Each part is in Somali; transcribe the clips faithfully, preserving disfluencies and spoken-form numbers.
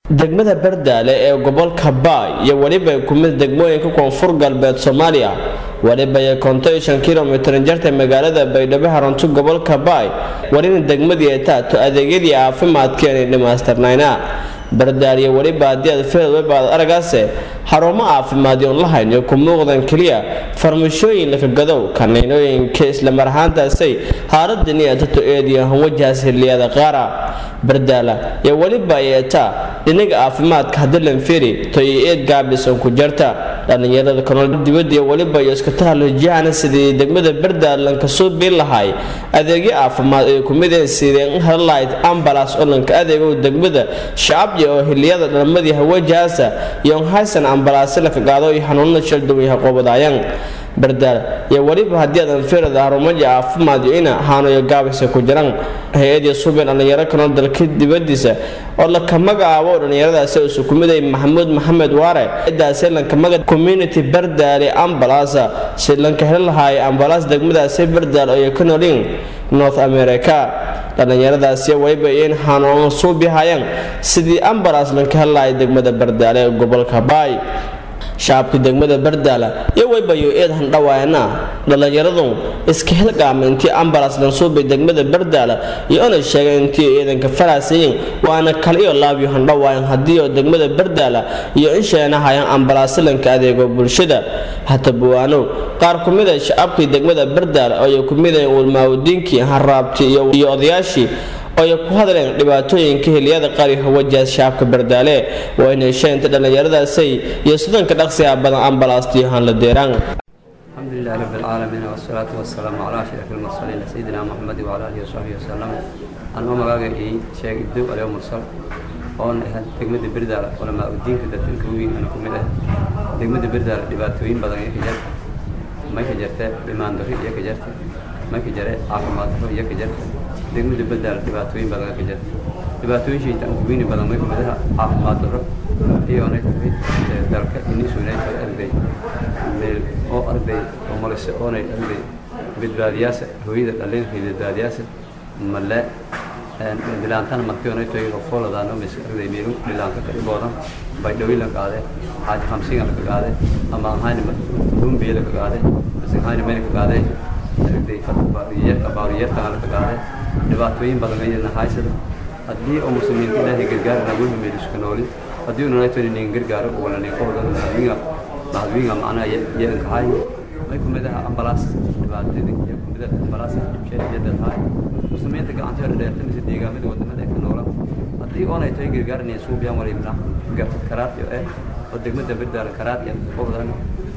degmada Bardaale ee gobolka Baay iyo waliba ku mid degmooyinka koonfur galbeed Soomaaliya waliba ay konton iyo shan kiiloomitir jarta magaalada Baydhabo harantu gobolka Baay warina degmadii ay taato adeegyadii caafimaadka ee dhamaystirnayna Bardaale iyo waliba hadii aad fiirado baad aragayse xarumo caafimaad oo la hayno ku muuqdan kaliya farmashooyin la gadow kaneenooyinka isla marhaantaasay haaladani ay tato eediyan wajahaas xilliyada qaara Bardaale iyo waliba ay taa inaga caafimaadka hadii la fiiri toy eed gaabis oo ku jirta dhalinyarada kanool dibadda iyo waliba ay iska tahalojiyana sidii degmada Bardaale ka soo bil lahay adeegyo caafimaad ee ku mid ah sideen Highlight ambulance oo lanka adeego degmada shacab iyo xilliyada dhalmadii hawajaasa iyo haysan ambulance la qaado iyo xanuunada shaldoway qobodayaan Bardaale iyo waliba hadii aad fiirado harumaha caafimaad ina haano gaabis ku jiraan hay'adda suuban dhalinyaro kanool dalka dibadiisa oo la kamagaabo dhalinyaradaas oo isku mid ah Maxamuud Maxamed Waare ciidaas la kamaga community Bardaale ambulance si lanka helahay ambulance degmadaas Bardaale oo ka noolin North America dhalinyaradaas wayba in xanuun soo bixayaan sidii ambulance lanka helahay degmada Bardaale ee gobolka Baay shacabka degmada Bardaale iyo wayba iyo eedahan dhawaayna dhalinyaradu iska helgaamintii ambulance lan soo bay degmada Bardaale iyo ana sheegay intii eedanka faraasayeen waana kale iyo laab iyo handhawaayan hadii oo degmada Bardaale iyo in sheenahayan ambulance lanka adeego bulshada hata buwaano qaar ku mid ah shacabka degmada Bardaale oo ku mid ah ulmaawdiinkii haraabti iyo odayaashii oo ku hadleen dhibaatooyinka xilliyada qaariga wajaha shacabka Bardaale oo inay sheenta dhalinyaradaas iyo sidanka dhaqsiga badan ambulance han la deeraan alxamdulillaah rabbil caalamiin wasalaatu wasalaamu ala ashrafil mursaliin sayyidina Muhammad wa ala alihi wa sahbihi wasallam anoo magacayga sheeg ibdo alayhi mursal oo ah degmada Bardaale oo ma diinka dadka weyn ana ku mid ah degmada Bardaale dhibaatooyin badan ay ka jirto ma ka jirto dhimaan dari iyo ka jirto ma ka jira caafimaad iyo ka jirto degmada Bardaale dhibaatooyin badan ka jirto dhibaatooyin shaytaan ku weyn badan ma kamid ah caafimaad daro iyo inay tahay dalka inay soo leeyahay arday meel oo arday oo maraysa oo ay arday badbaadiyaasha hooyada dhalinteeda badbaadiyaasha mala aan dilaantan markii oo ay tahay fooladaano mis arday meelu dilaanka ka dhiboodan Baydhabo la qaaday haaj hamsiga la qaaday ama ahaan dumbiye la qaaday ahaan meel ka qaaday arday fatbaariye abaariyada la qaaday dhibaatooyin badan ay nahaysada hadii oo muslimiinta ilaahay gargaar lagu himay isku nooli hadii uu naayto in gargaar oo wala nin qowdan nabiga nabiga macna yeelan kahay may ku midaha ambulance dhibaatooyin iyo ku midaha ambulance shaqada tahay muslimiinta gacanta yar dheertan si deegaamada wadamada ka noola hadii oo naayto gargaar inay soo biyaan wala ibna garta karaad iyo ee oo degmada Bardaale karaad iyo qowdan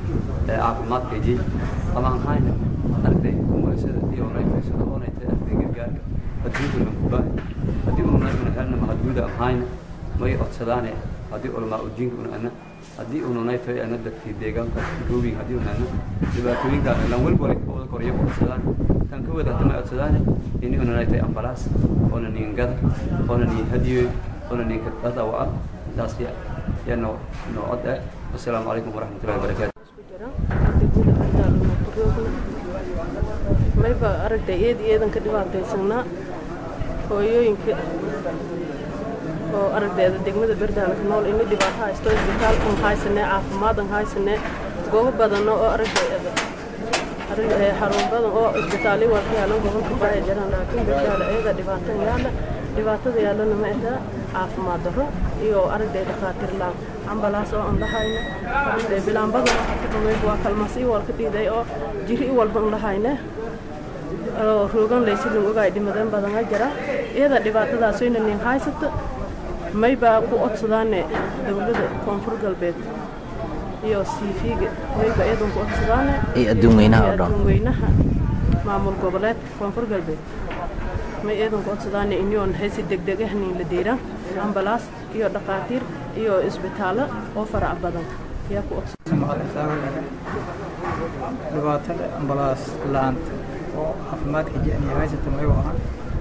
ee caafimaad keeji ama ahaan arday umursada iyo naayto sida oo naayto gargaar hadii uu baa hadii uu naayto halna mahduuda ahaan may odsadaan hadii ulama u diinku ana hadii uu naayto ana dadkii deegaanka goobi hadii uu naayto dhibaatooyinka la walba oo koriyo odsadaan tan ka wada tama odsadaan in uu naayto ambulance oo nin gad oo nin hadiyo oo nin ka tadawa taas ya no no oda assalamu alaykum wa rahmatullahi wa barakatuh may ba aragtay eed eedan ka dhibaataysana hooyooyinka oo aragtayda degmada Bardaale ka nool in dhibaato haysto isbitaalka haysanay caafimaad haysanay goobo badan oo aragtayda aragtay xarun badan oo isbitaali waa ka yaalo gobolka Baay jiraan laakiin Bardaale ayada dhibaato yaala dhibaatada yaalana ma aha caafimaad daro iyo aragtay dhaqaatiir laan ambulance oo andahayna aragtay bilaan badan oo waa kalmasi wal ka dhiiday oo jiri walba andahayna oo roogan leeyahay ogaay dhimadan badan jira iyada dhibaatadaas oo inay haysato may baa ku odsadaan dawladda koonfur galbeed iyo siifiga way baa iyadoo ku odsadaan ee adduunweynaha oo dhan adduunweynaha maamul goboleed koonfur galbeed may iyadoo ku odsadaan inyoon haysi degdeg ah in la deeran ambulance iyo dhaqaatiir iyo isbitaalo oo farac badan yaa ku odsadaan dhibaatada ambulance laanta oo caafimaadka jeeniyay haysta may waxa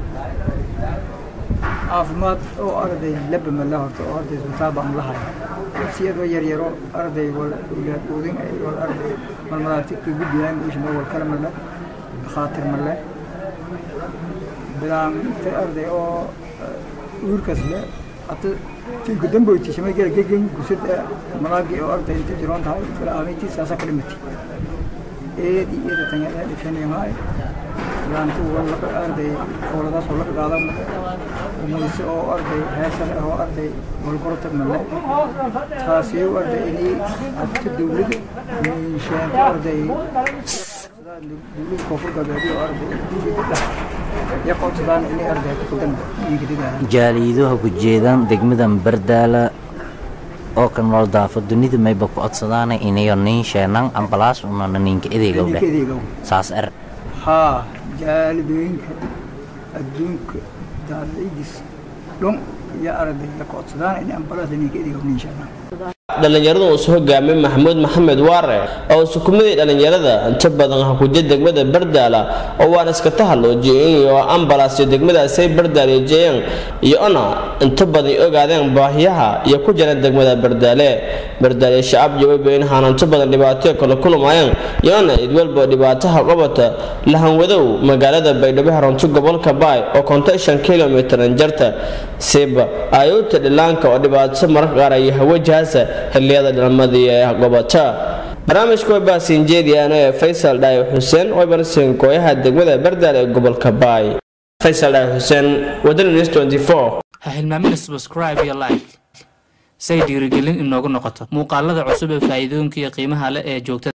caafimaad oo arday laba ma la horto oo arday isbitaal baan lahayn siyado yar yar oo arday wal uudin ay wal arday malmalaati ku gudbiyaan isma wal kala mala khaatir mala bilaan arday oo uurkas le at tii gudamboyti shamay gal gegan gusad malaagi oo arday inta jiroon tahay falaamiti saasa kalimati ee di ida tanyada dhifnay maay laantu wala arday howladaas oo la qaadan umulsi oo arday heesan oo arday walqorta male taasi oo arday inay abti dawladda in shaan arday dawladda koonfur galbeed oo arday yaqoontaan inay arday ku danbe jaaliiduhu ku jeedaan degmadan Bardaala oo kan wal daafo dunida may ba ku codsadaan inay nin sheenan ambalaas una ninka ideegow saas ar ha jaaliidooyinka adduunka daaliidis dhon ya arday ya codsadaan inay ambalaas ninka ideegow nin sheenan dhalinyaradu uu soo hogaamay Maxamuud Maxamed Waare oo sukumadii dhalinyarada inta badan ha ku jid degmada Bardaala oo waan iska tahaloojiyay oo ambalaas degmada say Bardaala jeeyeen iyo ana inta badan ogaadeen baahiyaha iyo ku jira degmada Bardaale Bardaale shacab jawaabeyn hanaan inta badan dhibaato kala kulmayaan iyo ana id walba dhibaataha qabata lahan wadow magaalada Baydhabo Harantu gobolka Baay oo konton iyo shan kiiloomitir jarta seeba ayuuta dhilaanka oo dhibaato marka qaar ay wajahaasa xilliyada dhalmadii ee gobota barnaamijku waa baasin jeediyaan ee Faysal Dhaayo Xuseen oo barnaamijka kooxaha degmada Bardaale ee gobolka Baay Faysal Dhaayo Xuseen Wadani News twenty-four ha hilmaamin subscribe iyo like say dhiirigelin inoogu noqoto muuqaalada cusub ee faa'iidooyinka iyo qiimaha leh ee joogtada